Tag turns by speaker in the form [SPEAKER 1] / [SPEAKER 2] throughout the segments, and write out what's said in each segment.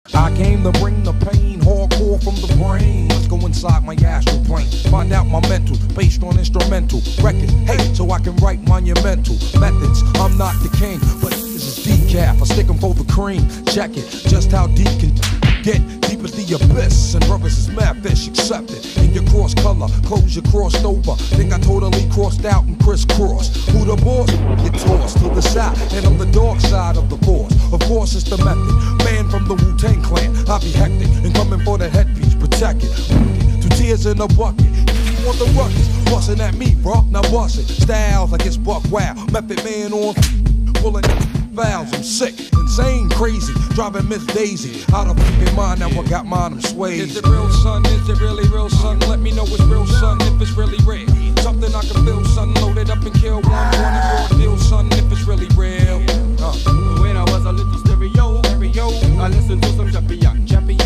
[SPEAKER 1] I came to bring the pain, hardcore from the brain. Let's go inside my astral plane, find out my mental, based on instrumental records. Hey, so I can write monumental methods. I'm not the king, but this is decaf. I stick 'em for the cream. Check it, just how deep can get. Deep as the abyss, and brothers is mad fish, accept it. In your cross color, clothes you crossed over. Think I totally crossed out and crisscrossed. Who the boss? Get tossed to the side, and I'm the dark side of the force. Of course it's the method, man from the Wu-Tang Clan. I be hectic and coming for the headpiece, protect it. Two tears in a bucket. You want the ruckus, bustin' at me, bro? Now bust it. Styles like it's buck wild. Method man on pulling fouls. I'm sick, insane, crazy, driving Miss Daisy out of fucking mind. Now I got mine, I'm swayed.
[SPEAKER 2] Is it real, son? Is it really real, son? Let me know it's real, son, if it's really real. Something I can feel, son. Load it up and kill one. Wanted raw deal, son, if it's really real.
[SPEAKER 3] When I was a little stereo, I listened to some champion.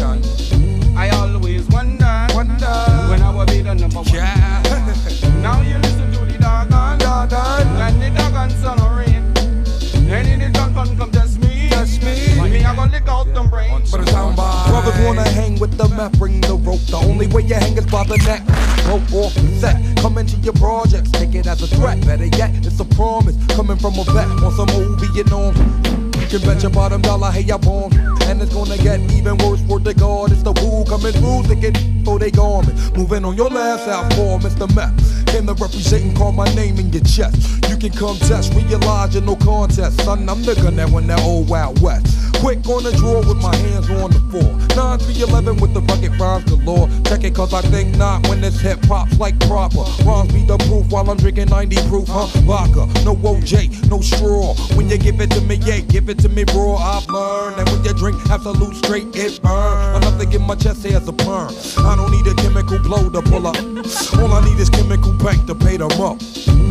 [SPEAKER 3] I always wonder when I will be the number one.
[SPEAKER 1] Yeah.
[SPEAKER 3] Now you listen to the doggone, and the doggone sun or rain. Any the gun come test me. Me, I gonna lick out them brains.
[SPEAKER 1] But it's down by. Brothers wanna hang with the meth, bring the rope. The only way you hang is by the neck. Rope off the set, come into your projects, take it as a threat. Better yet, it's a promise coming from a vet on some old Vietnam. You can bet your bottom dollar, hey, I bomb. And it's gonna get even worse, word to God. It's the woo coming through, thinking for they garment. Moving on your last out for Mr. Meth. Came to represent and call my name in your chest. You can come test, realize you're no contest. Son, I'm the gun that won that old Wild West. Quick on the draw with my hands on the floor. 9-3-11 with the rugged rhymes galore. Check it cause I think not when this hip hop's like proper. Rhymes be the proof while I'm drinking 90 proof, huh? Vodka, no OJ, no straw. When you give it to me, yeah, give it to me raw. I've learned that when you drink absolute straight, it burn. Enough to get my chest hair as a perm. I don't need a chemical blow to pull up. All I need is chemical bank to pay them up.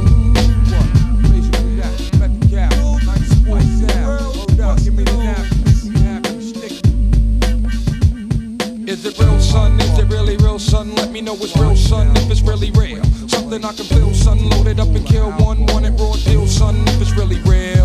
[SPEAKER 2] Is it real, son? Is it really real, son? Let me know it's real, son, if it's really real. Something I can feel, son. Load it up and kill one. Want it raw deal, son, if it's really real.